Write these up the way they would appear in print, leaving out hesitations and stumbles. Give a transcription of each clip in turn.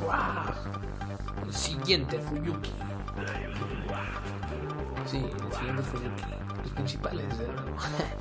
El siguiente Fuyuki. Sí, el siguiente Fuyuki. Los principales, desde luego.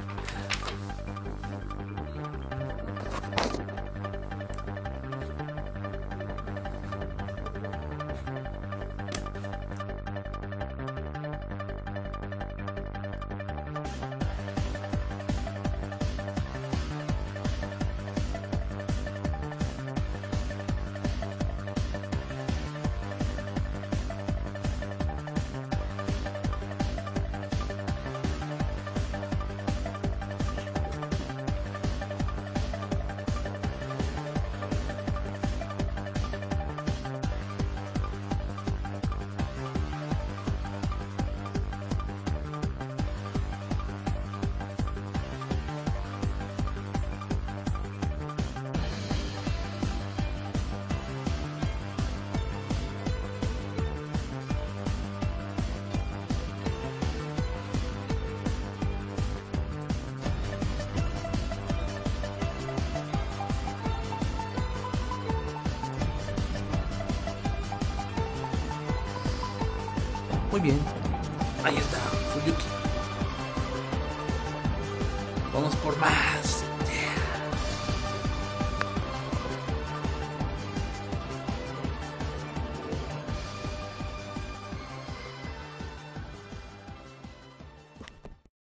Muy bien. Ahí está, Fuyuki. Vamos por más.